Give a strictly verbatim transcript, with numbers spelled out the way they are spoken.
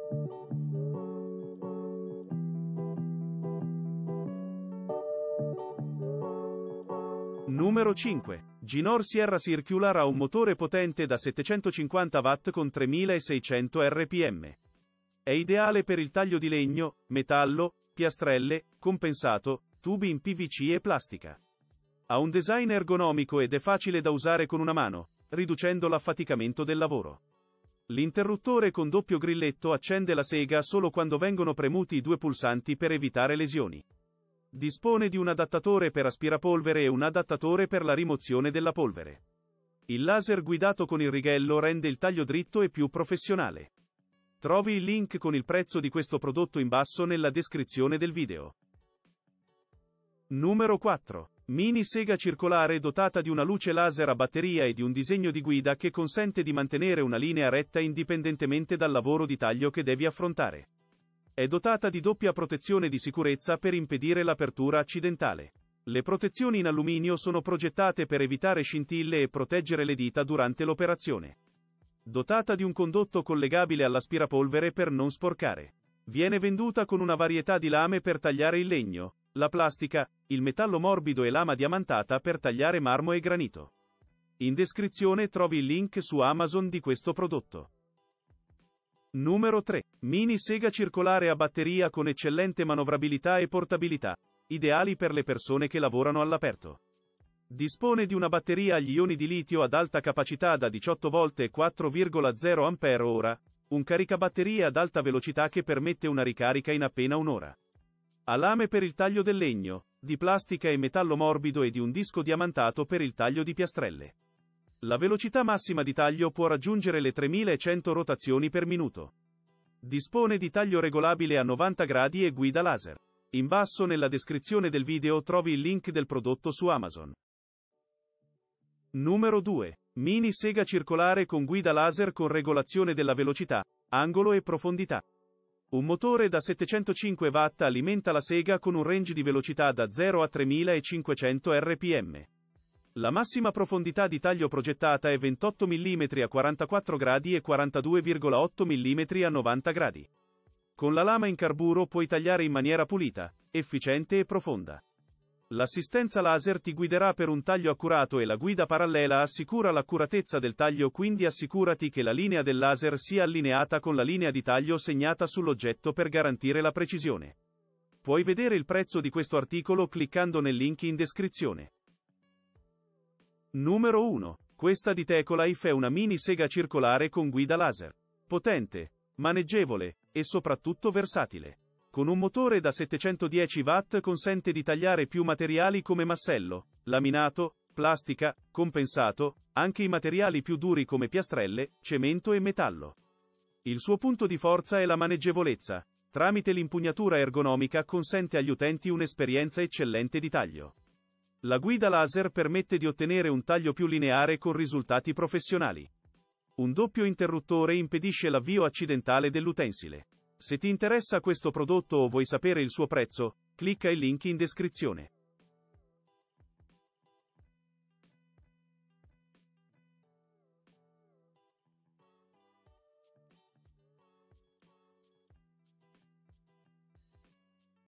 Numero cinque. Ginor Sierra Circular ha un motore potente da settecentocinquanta watt con tremilaseicento erre pi emme. È ideale per il taglio di legno, metallo, piastrelle, compensato, tubi in pi vi ci e plastica. Ha un design ergonomico ed è facile da usare con una mano, riducendo l'affaticamento del lavoro. L'interruttore con doppio grilletto accende la sega solo quando vengono premuti i due pulsanti per evitare lesioni. Dispone di un adattatore per aspirapolvere e un adattatore per la rimozione della polvere. Il laser guidato con il righello rende il taglio dritto e più professionale. Trovi il link con il prezzo di questo prodotto in basso nella descrizione del video. Numero quattro. Mini sega circolare dotata di una luce laser a batteria e di un disegno di guida che consente di mantenere una linea retta indipendentemente dal lavoro di taglio che devi affrontare. È dotata di doppia protezione di sicurezza per impedire l'apertura accidentale. Le protezioni in alluminio sono progettate per evitare scintille e proteggere le dita durante l'operazione. Dotata di un condotto collegabile all'aspirapolvere per non sporcare. Viene venduta con una varietà di lame per tagliare il legno, la plastica, il metallo morbido e lama diamantata per tagliare marmo e granito. In descrizione trovi il link su Amazon di questo prodotto. Numero tre. Mini sega circolare a batteria con eccellente manovrabilità e portabilità, ideali per le persone che lavorano all'aperto. Dispone di una batteria agli ioni di litio ad alta capacità da diciotto volt e quattro virgola zero ampere ora, un caricabatterie ad alta velocità che permette una ricarica in appena un'ora. Ha lame per il taglio del legno, di plastica e metallo morbido e di un disco diamantato per il taglio di piastrelle. La velocità massima di taglio può raggiungere le tremilacento rotazioni per minuto. Dispone di taglio regolabile a novanta gradi e guida laser. In basso nella descrizione del video trovi il link del prodotto su Amazon. Numero due. Mini sega circolare con guida laser con regolazione della velocità, angolo e profondità. Un motore da settecentocinque watt alimenta la sega con un range di velocità da zero a tremilacinquecento erre pi emme. La massima profondità di taglio progettata è ventotto millimetri a quarantaquattro gradi e quarantadue virgola otto millimetri a novanta gradi. Con la lama in carburo puoi tagliare in maniera pulita, efficiente e profonda. L'assistenza laser ti guiderà per un taglio accurato e la guida parallela assicura l'accuratezza del taglio, quindi assicurati che la linea del laser sia allineata con la linea di taglio segnata sull'oggetto per garantire la precisione. Puoi vedere il prezzo di questo articolo cliccando nel link in descrizione. Numero uno. Questa di Tecolife è una mini sega circolare con guida laser. Potente, maneggevole, e soprattutto versatile. Con un motore da settecentodieci watt consente di tagliare più materiali come massello, laminato, plastica, compensato, anche i materiali più duri come piastrelle, cemento e metallo. Il suo punto di forza è la maneggevolezza. Tramite l'impugnatura ergonomica consente agli utenti un'esperienza eccellente di taglio. La guida laser permette di ottenere un taglio più lineare con risultati professionali. Un doppio interruttore impedisce l'avvio accidentale dell'utensile. Se ti interessa questo prodotto o vuoi sapere il suo prezzo, clicca il link in descrizione.